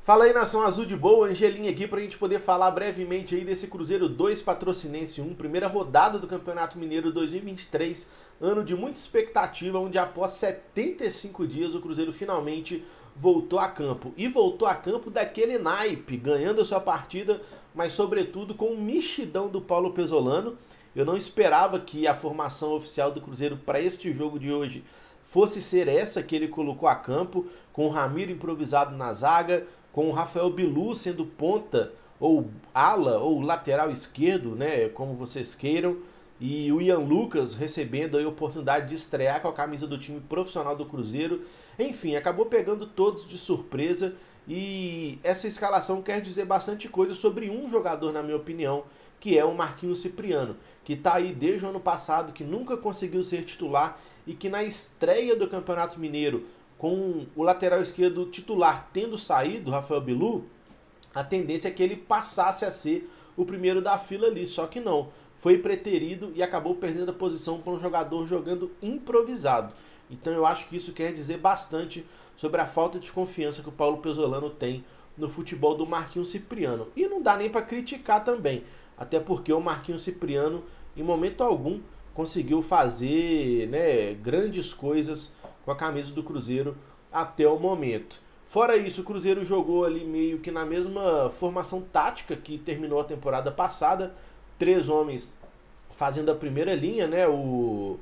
Fala aí, Nação Azul de boa, Angelinho aqui pra gente poder falar brevemente aí desse Cruzeiro 2 Patrocinense 1, primeira rodada do Campeonato Mineiro 2023, ano de muita expectativa, onde após 75 dias o Cruzeiro finalmente voltou a campo. E voltou a campo daquele naipe, ganhando a sua partida, mas sobretudo com o mexidão do Paulo Pesolano. Eu não esperava que a formação oficial do Cruzeiro para este jogo de hoje fosse ser essa que ele colocou a campo, com o Ramiro improvisado na zaga, com o Rafael Bilu sendo ponta, ou ala, ou lateral esquerdo, né, como vocês queiram, e o Ian Lucas recebendo a oportunidade de estrear com a camisa do time profissional do Cruzeiro. Enfim, acabou pegando todos de surpresa, e essa escalação quer dizer bastante coisa sobre um jogador, na minha opinião, que é o Marquinhos Cipriano, que está aí desde o ano passado, que nunca conseguiu ser titular e que na estreia do Campeonato Mineiro, com o lateral esquerdo titular tendo saído, Rafael Bilu, a tendência é que ele passasse a ser o primeiro da fila ali, só que não. Foi preterido e acabou perdendo a posição para um jogador jogando improvisado. Então eu acho que isso quer dizer bastante sobre a falta de confiança que o Paulo Pesolano tem no futebol do Marquinhos Cipriano. E não dá nem para criticar também, até porque o Marquinhos Cipriano, em momento algum, conseguiu fazer, né, grandes coisas com a camisa do Cruzeiro até o momento. Fora isso, o Cruzeiro jogou ali meio que na mesma formação tática que terminou a temporada passada. 3 homens fazendo a primeira linha, né? O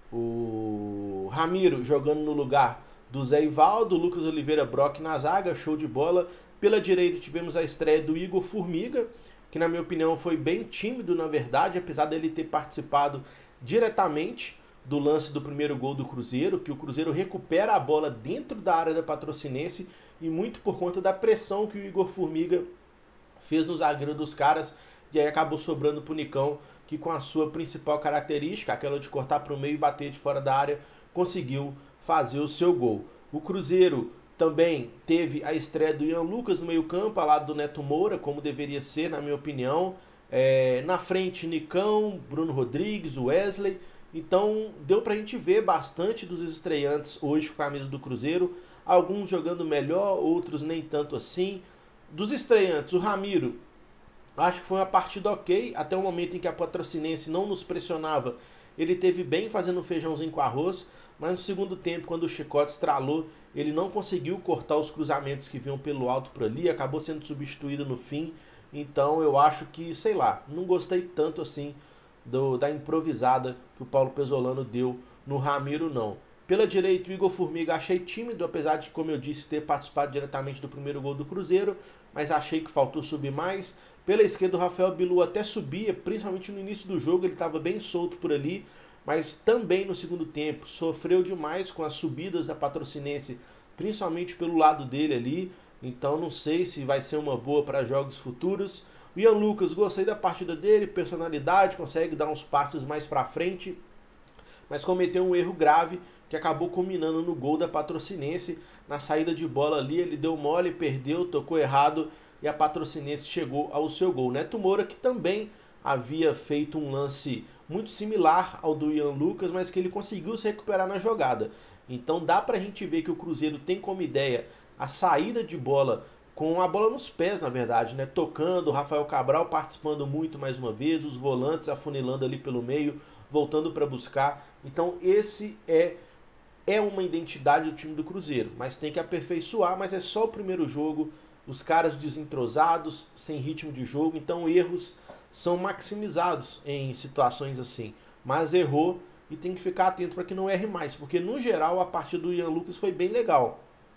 Ramiro jogando no lugar do Zé Ivaldo, Lucas Oliveira Brock na zaga, show de bola. Pela direita tivemos a estreia do Igor Formiga, que na minha opinião foi bem tímido na verdade, apesar dele ter participado diretamente do lance do primeiro gol do Cruzeiro, que o Cruzeiro recupera a bola dentro da área da Patrocinense e muito por conta da pressão que o Igor Formiga fez no zagueiro dos caras, e aí acabou sobrando pro Nicão, que com a sua principal característica, aquela de cortar para o meio e bater de fora da área, conseguiu fazer o seu gol. O Cruzeiro também teve a estreia do Ian Lucas no meio campo, ao lado do Neto Moura, como deveria ser, na minha opinião. Na frente, Nicão, Bruno Rodrigues, Wesley. Então deu pra gente ver bastante dos estreantes hoje com a camisa do Cruzeiro. Alguns jogando melhor, outros nem tanto assim. Dos estreantes, o Ramiro, acho que foi uma partida ok, até o momento em que a Patrocinense não nos pressionava. Ele teve bem fazendo feijãozinho com arroz, mas no segundo tempo, quando o chicote estralou, ele não conseguiu cortar os cruzamentos que vinham pelo alto por ali, acabou sendo substituído no fim. Então eu acho que, sei lá, não gostei tanto assim da improvisada que o Paulo Pesolano deu no Ramiro, não. Pela direita, o Igor Formiga achei tímido, apesar de, como eu disse, ter participado diretamente do primeiro gol do Cruzeiro, mas achei que faltou subir mais. Pela esquerda, o Rafael Bilu até subia, principalmente no início do jogo, ele estava bem solto por ali, mas também no segundo tempo sofreu demais com as subidas da Patrocinense, principalmente pelo lado dele ali. Então não sei se vai ser uma boa para jogos futuros. O Ian Lucas, gostei da partida dele, personalidade, consegue dar uns passes mais para frente, mas cometeu um erro grave que acabou culminando no gol da Patrocinense. Na saída de bola ali, ele deu mole, perdeu, tocou errado e a Patrocinense chegou ao seu gol. Neto Moura, que também havia feito um lance muito similar ao do Ian Lucas, mas que ele conseguiu se recuperar na jogada. Então dá pra gente ver que o Cruzeiro tem como ideia a saída de bola com a bola nos pés, na verdade, né? Tocando, o Rafael Cabral participando muito mais uma vez, os volantes afunilando ali pelo meio, voltando para buscar. Então esse é uma identidade do time do Cruzeiro, mas tem que aperfeiçoar, mas é só o primeiro jogo, os caras desentrosados, sem ritmo de jogo, então erros são maximizados em situações assim. Mas errou e tem que ficar atento para que não erre mais, porque no geral a partida do Ian Lucas foi bem legal.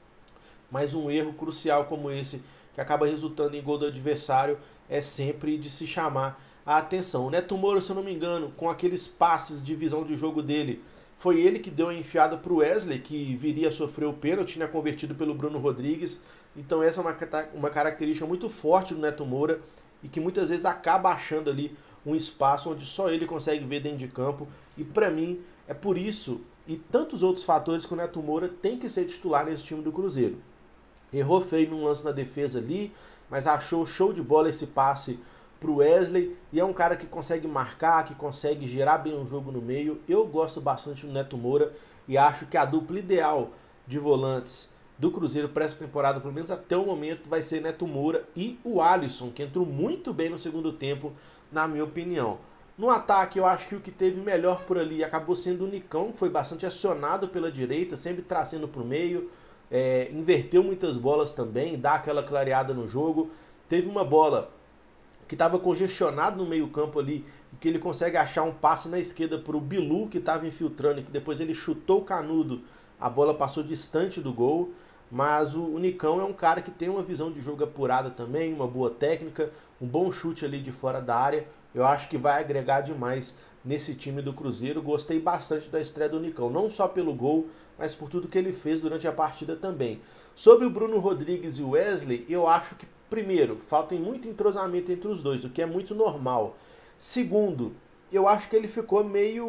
Mas um erro crucial como esse, que acaba resultando em gol do adversário, é sempre de se chamar a atenção. O Neto Moura, se eu não me engano, com aqueles passes de visão de jogo dele, foi ele que deu a enfiada para o Wesley, que viria a sofrer o pênalti, né, convertido pelo Bruno Rodrigues. Então essa é uma característica muito forte do Neto Moura e que muitas vezes acaba achando ali um espaço onde só ele consegue ver dentro de campo. E para mim é por isso e tantos outros fatores que o Neto Moura tem que ser titular nesse time do Cruzeiro. Errou feio num lance na defesa ali, mas achou show de bola esse passe para o Wesley, e é um cara que consegue marcar, que consegue gerar bem o jogo no meio. Eu gosto bastante do Neto Moura e acho que a dupla ideal de volantes do Cruzeiro para essa temporada, pelo menos até o momento, vai ser Neto Moura e o Alisson, que entrou muito bem no segundo tempo, na minha opinião. No ataque, eu acho que o que teve melhor por ali acabou sendo o Nicão, que foi bastante acionado pela direita, sempre trazendo para o meio, inverteu muitas bolas também, dá aquela clareada no jogo. Teve uma bola que estava congestionado no meio campo ali, e que ele consegue achar um passe na esquerda para o Bilu, que estava infiltrando, e que depois ele chutou o Canudo, a bola passou distante do gol. Mas o Nicão é um cara que tem uma visão de jogo apurada também, uma boa técnica, um bom chute ali de fora da área. Eu acho que vai agregar demais nesse time do Cruzeiro. Gostei bastante da estreia do Nicão, não só pelo gol, mas por tudo que ele fez durante a partida também. Sobre o Bruno Rodrigues e o Wesley, eu acho que, primeiro, falta muito entrosamento entre os dois, o que é muito normal. Segundo, eu acho que ele ficou meio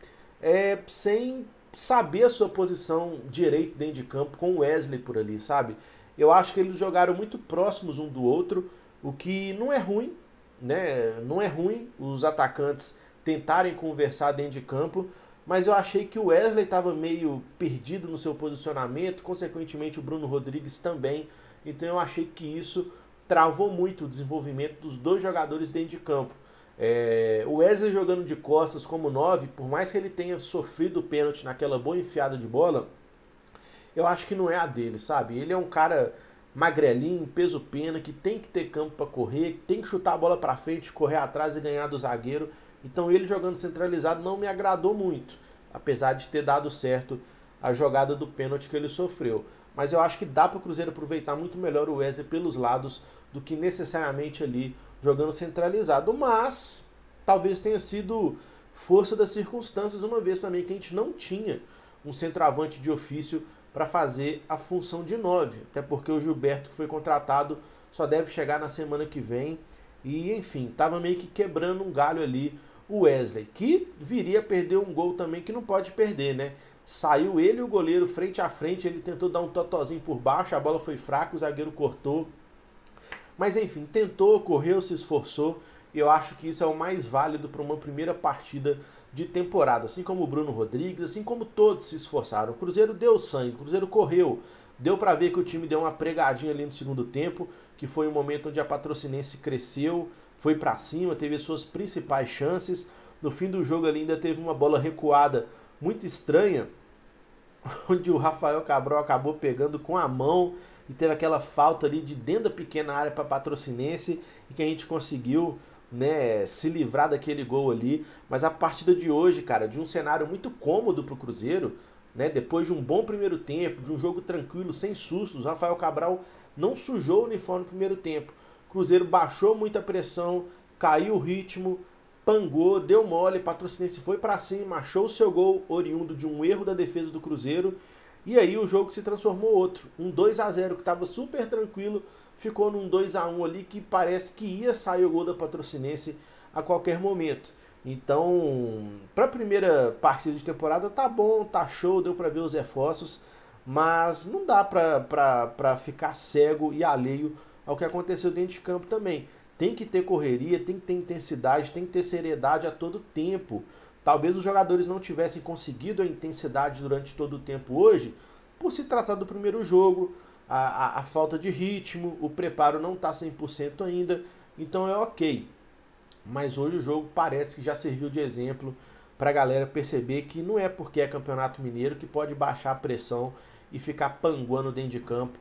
sem saber a sua posição direito dentro de campo com o Wesley por ali, sabe? Eu acho que eles jogaram muito próximos um do outro, o que não é ruim, né? Não é ruim os atacantes tentarem conversar dentro de campo, mas eu achei que o Wesley estava meio perdido no seu posicionamento, consequentemente o Bruno Rodrigues também, então eu achei que isso travou muito o desenvolvimento dos dois jogadores dentro de campo. O Wesley jogando de costas como 9, por mais que ele tenha sofrido o pênalti naquela boa enfiada de bola, eu acho que não é a dele, sabe? Ele é um cara magrelinho, peso-pena, que tem que ter campo para correr, tem que chutar a bola para frente, correr atrás e ganhar do zagueiro. Então ele jogando centralizado não me agradou muito, apesar de ter dado certo a jogada do pênalti que ele sofreu. Mas eu acho que dá para o Cruzeiro aproveitar muito melhor o Wesley pelos lados do que necessariamente ali jogando centralizado, mas talvez tenha sido força das circunstâncias, uma vez também que a gente não tinha um centroavante de ofício para fazer a função de 9, até porque o Gilberto, que foi contratado, só deve chegar na semana que vem, e enfim, estava meio que quebrando um galho ali o Wesley, que viria a perder um gol também que não pode perder, né? Saiu ele e o goleiro frente a frente, ele tentou dar um totozinho por baixo, a bola foi fraca, o zagueiro cortou. Mas enfim, tentou, correu, se esforçou, e eu acho que isso é o mais válido para uma primeira partida de temporada, assim como o Bruno Rodrigues, assim como todos se esforçaram. O Cruzeiro deu sangue, o Cruzeiro correu, deu para ver que o time deu uma pregadinha ali no segundo tempo, que foi o momento onde a Patrocinense cresceu, foi para cima, teve as suas principais chances. No fim do jogo ali ainda teve uma bola recuada muito estranha, onde o Rafael Cabral acabou pegando com a mão, e teve aquela falta ali de dentro da pequena área para Patrocinense, e que a gente conseguiu, né, se livrar daquele gol ali. Mas a partida de hoje, cara, de um cenário muito cômodo para o Cruzeiro, né, depois de um bom primeiro tempo, de um jogo tranquilo, sem sustos, Rafael Cabral não sujou o uniforme no primeiro tempo. O Cruzeiro baixou muita pressão, caiu o ritmo, pangou, deu mole, Patrocinense foi para cima, achou o seu gol oriundo de um erro da defesa do Cruzeiro. E aí o jogo se transformou outro. Um 2-0 que estava super tranquilo, ficou num 2-1 ali que parece que ia sair o gol da Patrocinense a qualquer momento. Então, para a primeira partida de temporada tá bom, tá show, deu para ver os reforços, mas não dá para ficar cego e alheio ao que aconteceu dentro de campo também. Tem que ter correria, tem que ter intensidade, tem que ter seriedade a todo tempo. Talvez os jogadores não tivessem conseguido a intensidade durante todo o tempo hoje, por se tratar do primeiro jogo, a falta de ritmo, o preparo não está 100% ainda, então é ok. Mas hoje o jogo parece que já serviu de exemplo para a galera perceber que não é porque é Campeonato Mineiro que pode baixar a pressão e ficar panguando dentro de campo,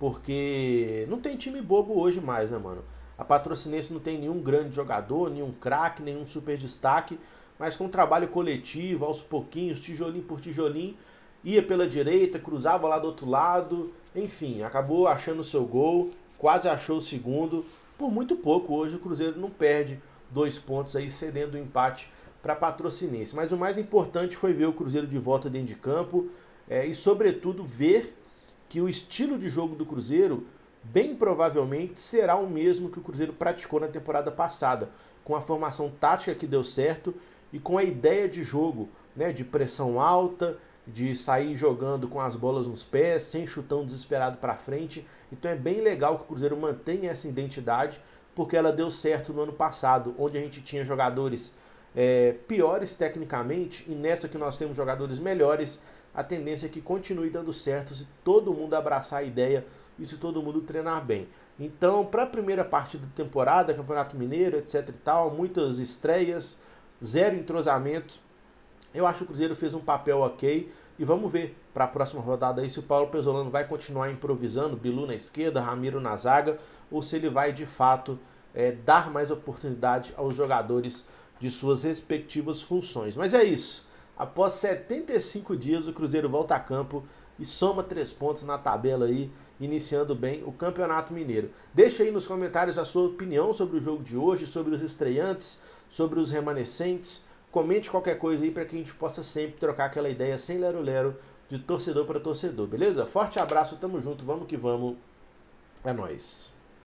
porque não tem time bobo hoje mais, né, mano? A Patrocinense não tem nenhum grande jogador, nenhum craque, nenhum super destaque, mas com um trabalho coletivo, aos pouquinhos, tijolinho por tijolinho, ia pela direita, cruzava lá do outro lado, enfim, acabou achando o seu gol, quase achou o segundo, por muito pouco hoje o Cruzeiro não perde 2 pontos aí, cedendo o empate para Patrocinense. Mas o mais importante foi ver o Cruzeiro de volta dentro de campo, e sobretudo ver que o estilo de jogo do Cruzeiro bem provavelmente será o mesmo que o Cruzeiro praticou na temporada passada, com a formação tática que deu certo e com a ideia de jogo, né, de pressão alta, de sair jogando com as bolas nos pés, sem chutão desesperado para frente. Então é bem legal que o Cruzeiro mantenha essa identidade, porque ela deu certo no ano passado, onde a gente tinha jogadores piores tecnicamente, e nessa que nós temos jogadores melhores, a tendência é que continue dando certo se todo mundo abraçar a ideia e se todo mundo treinar bem. Então, para a primeira parte da temporada, Campeonato Mineiro, etc e tal, muitas estreias, zero entrosamento, eu acho que o Cruzeiro fez um papel ok e vamos ver para a próxima rodada aí se o Paulo Pezzolano vai continuar improvisando, Bilu na esquerda, Ramiro na zaga, ou se ele vai de fato dar mais oportunidade aos jogadores de suas respectivas funções. Mas é isso. Após 75 dias, o Cruzeiro volta a campo e soma 3 pontos na tabela aí, iniciando bem o Campeonato Mineiro. Deixa aí nos comentários a sua opinião sobre o jogo de hoje, sobre os estreantes, sobre os remanescentes. Comente qualquer coisa aí para que a gente possa sempre trocar aquela ideia sem lero-lero de torcedor para torcedor, beleza? Forte abraço, tamo junto, vamos que vamos, é nóis.